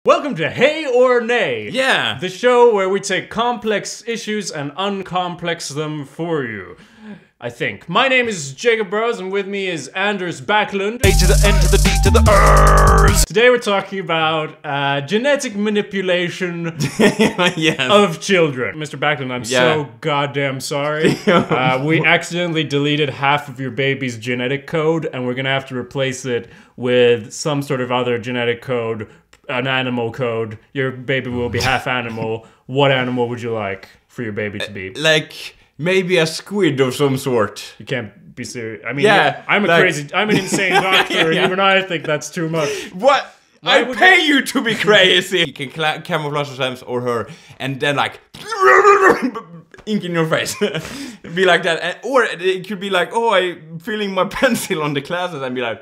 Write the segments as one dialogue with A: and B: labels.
A: Welcome to Hey or Nay.
B: Yeah.
A: The show where we take complex issues and uncomplex them for you. I think. My name is Jakob Burrows and with me is Anders Backlund.
B: A to the N to the D to the R's.
A: Today we're talking about genetic manipulation
B: Yes.
A: of children. Mr. Backlund, I'm so goddamn sorry. We accidentally deleted half of your baby's genetic code and we're gonna have to replace it with some sort of other genetic code, an animal code. Your baby will be half animal. What animal would you like for your baby to be?
B: Like maybe a squid of some sort.
A: You can't be serious. I mean, I'm an insane doctor, and even I think that's too much.
B: What? I pay you to be crazy. You can camouflage yourself or her, and then like ink in your face. Be like that, or it could be like, oh, I'm feeling my pencil on the glasses, and be like,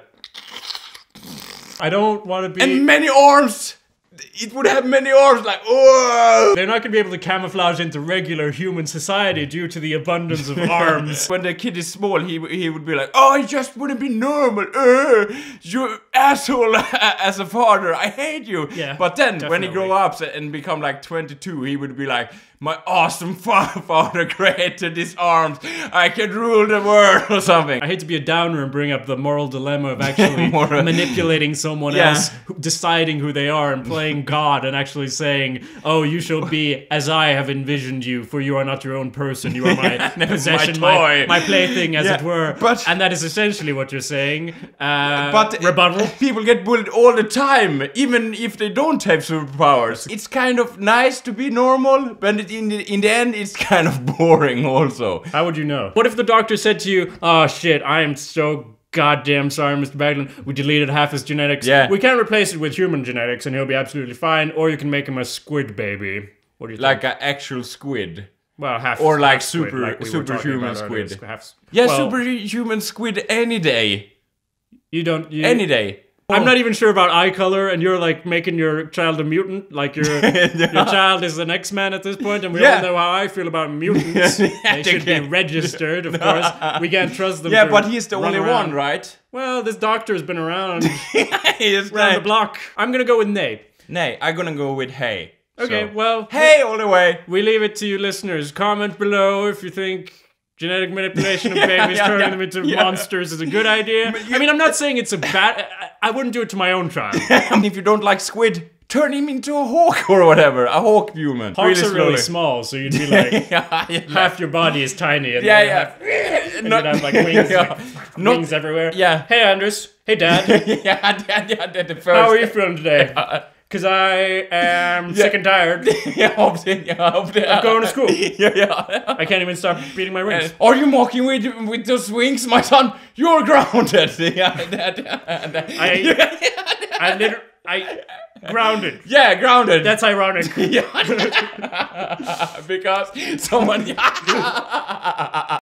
A: I don't want to be.
B: And many arms. It would have many arms, like, oh!
A: They're not gonna be able to camouflage into regular human society due to the abundance of arms.
B: When the kid is small, he would be like, oh, I just wouldn't be normal. You asshole as a father, I hate you.
A: Yeah,
B: but then,
A: definitely.
B: when he grow up and become like 22, he would be like, my awesome father created these arms. I can rule the world or something.
A: I hate to be a downer and bring up the moral dilemma of actually manipulating someone else, deciding who they are and playing God and actually saying, oh, you shall be as I have envisioned you, for you are not your own person, you are my possession, my plaything, as it were. And that is essentially what you're saying. But rebuttal.
B: People get bullied all the time, even if they don't have superpowers. It's kind of nice to be normal, but in the end, it's kind of boring also.
A: How would you know? What if the doctor said to you, oh shit, I am so goddamn sorry, Mr. Backlund, we deleted half his genetics. Yeah. We can't replace it with human genetics and he'll be absolutely fine, or you can make him a squid baby. What do you think?
B: Like an actual squid.
A: Well, half
B: or like
A: half
B: superhuman squid.
A: Yeah,
B: superhuman squid any day. Any day.
A: I'm not even sure about eye color, and you're like making your child a mutant, like your child is an X-Man at this point, and we all know how I feel about mutants. They should be registered, of course. We can't trust them.
B: Yeah, but he's the only one, right?
A: Well, this doctor's been around
B: around
A: the block. I'm gonna go with nay.
B: Nay, I'm gonna go with hey.
A: Okay, well,
B: hey all the way.
A: We leave it to you listeners. Comment below if you think genetic manipulation of babies, turning them into monsters is a good idea. I mean, I'm not saying it's a bad... I wouldn't do it to my own child.
B: If you don't like squid, turn him into a hawk or whatever. A hawk human.
A: Hawks are really small, so you'd be like... half your body is tiny. And you'd have like wings, wings everywhere.
B: Yeah.
A: Hey, Anders. Hey, Dad.
B: The first.
A: How are you feeling today? Because I am sick and tired of going to school. I can't even stop beating my rings.
B: Are you mocking with those wings, my son? You're grounded.
A: Grounded.
B: Yeah, grounded.
A: That's ironic.
B: Because someone...